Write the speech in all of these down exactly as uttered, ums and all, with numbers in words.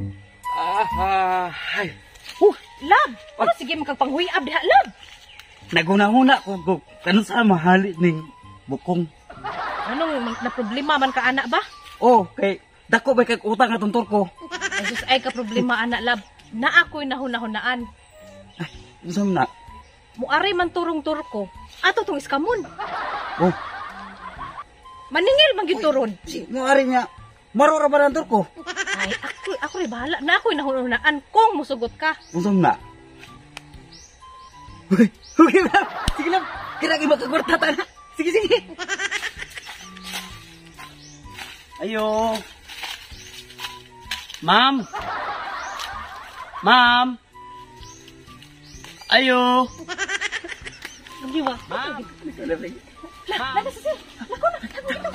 Ah, ay. Uh, lab. Ano sige magkagpanghuiab diha, lab? Naguna-huna ko ko kanun sa mahali ning bukong. Anong na problema man ka anak ba? Oh, kay dako ba kay utang atong turko. Ay sus ay ka problema anak lab. Na ako'y nahunahunaan. Ay, usam na. Muari man turong turko. Ato tong iskamon. Oh, Maningil man gyud turon. si mo ari niya. Marora ba ng turko? Ay ako ako rin bahala. Na ako'y nahunahunaan kung musugot ka. Usam na. Okay, okay lang. Sige lang. Kira iba ka kwarta ta na. Sige, sige. Ayo. Ma'am. Ma'am. Ayo. Di ba? Ma'am. Lala sa sir. Nako na.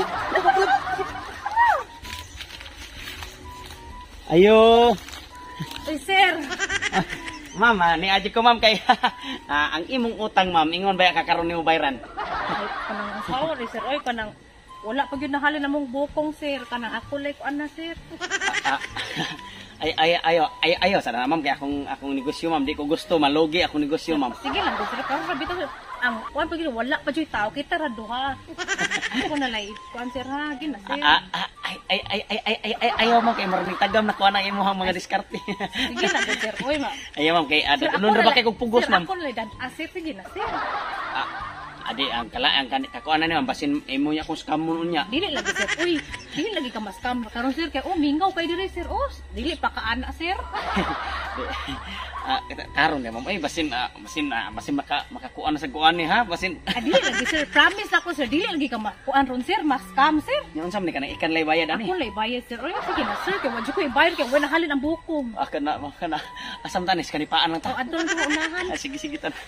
Ayo. Ay sir. Ma'am, ah, ni aji ko ma'am kay ah, ang imong utang ma'am ingon ba kakaron nimo bayran? Ay kanang asawa ni sir. Ay kanang wala pa gyud nahalin namong bukong sir. Kanang ako like ana sir. Ah, ay ay ayo ay ayo sana ma'am kay akong akong negosyo ma'am di ko gusto malugi akong negosyo ma'am. Sige lang sir. Karon ra bitaw ang kuan pa gyud wala pa gyud tao kita ra duha. Ako na lay kuan sir ha gina sir. Ah, ah, ay ay ay ay ay ay ay ayaw ma'am kay maraming tagam na kuha ng imong mga diskarte. Sige lang sir. Oy ma. Ayaw ma'am kay Sir, ano ra ba kay kog pugos sir, ma'am? Ako lay dan asir sige na sir. Ah, adi ang kala ang kakuan na ni ma'am basin imo nya kung skamon unya. Dili lagi sir. Uy, dili lagi ka mas kam. Karon sir kay oh mingaw kay diri sir. Oh, dili pa ka ana sir. Ah, karon ni ma'am ay basin ah, basin ah, basin maka makakuan na sa kuan ni ha basin. Ah, dili lagi sir. Promise ako sir. Dili lagi ka makuan ron sir. Mas kam sir. Yung unsam ni kanang ikan lay bayad ani. Ako lay bayad sir. Oy, sige na sir. Kay wadyo ko ibayad kay wala halin ang bukong. Ah, kana kana asam tanis kanipaan lang Oh, ta. adton ko unahan. Ah, sige sige tan.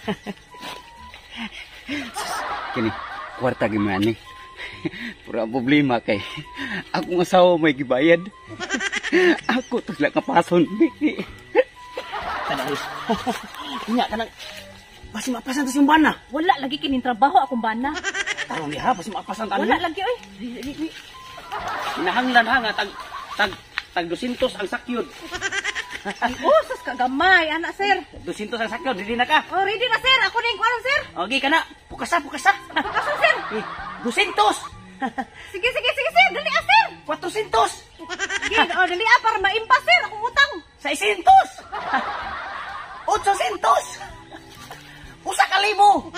Kini kwarta gimana ni? Pura problema kay akong asawa may gibayad. Ako to lang kapason. Kanang nya kanang basi mapasan ta yung bana. Wala lagi kining trabaho akong bana. Tarong diha basi mapasan ta. Wala lagi oy. Hinahanglan ha nga tag tag tag dosyentos ang sakyod. Ay, usas ka gamay, ana sir. dosyentos ang sakyod, dili na ka. Oh, ready na sir. Ako na yung kuan sir. Okay ka na. Pukasa, pukasa. Pagkasan sir. Eh, dosyentos. Sige, sige, sige sir. Dali ah sir. kwatro-sentos. Sige, oh, dali ah para maimpas sir akong utang. seiscientos. otsocientos. Usa ka libo.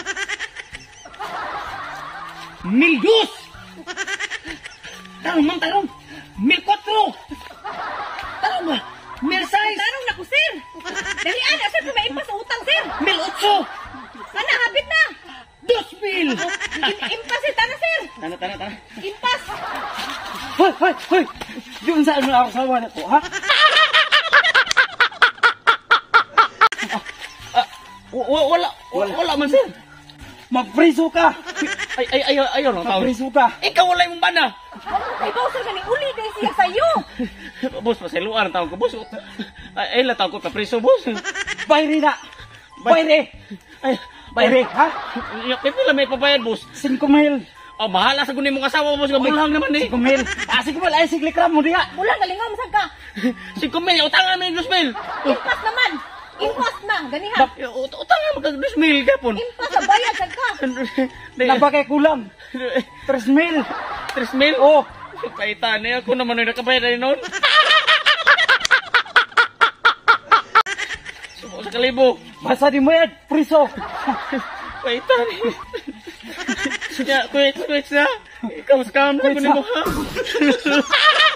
Mil dos. Tarong, ma'am, tarong. Mil cuatro. Tarong ba? Mil seis. Tanong na ko sir. Dali ana sir para maimpas ang utang sir. Mil ocho. Ana habit na. Dos mil. Impas sir, tana sir. Tana, tana, tana. Impas. Hoy, hoy, hoy. Yun saan mo ako sawa na ko, ha? Ah, wa- wala, wala, wala man, sir. Magpriso ka. Ay, ay, ayaw, ayaw lang tao. Magpriso ka. Ikaw wala yung bana. Ay, baw sir gani uli day siya sayo. Boss, pasiluan ang tawag ko, boss. Ay, ay, lang tawag ko, papriso, boss. Bayre na. Bayre. Ay, bayre, ha? Pipila may pabayad, boss. Cinco mil. Oh, bahala sa kunin mong asawa, boss. Kamulang naman, eh. Cinco mil. Ah, cinco mil. Ay, siglikram mo, diya. Mula galingaw masag ka. Cinco mil. Utangan mo yung dos mil. Impas naman. Impas na, ganiha. Bak, ut- utangan mo kag dos mil, kapon. Impas sa bayad sag ka. Nabakay kulang. Tres mil. Tres mil? Oh. Paitan, eh. Ako naman yung nakabayad na noon. Sumo sa kalibo. Basta di mo yan, priso. Paitan, eh. Ya, tweet, tweet na. Ikaw, scam na ko ni mo, ha?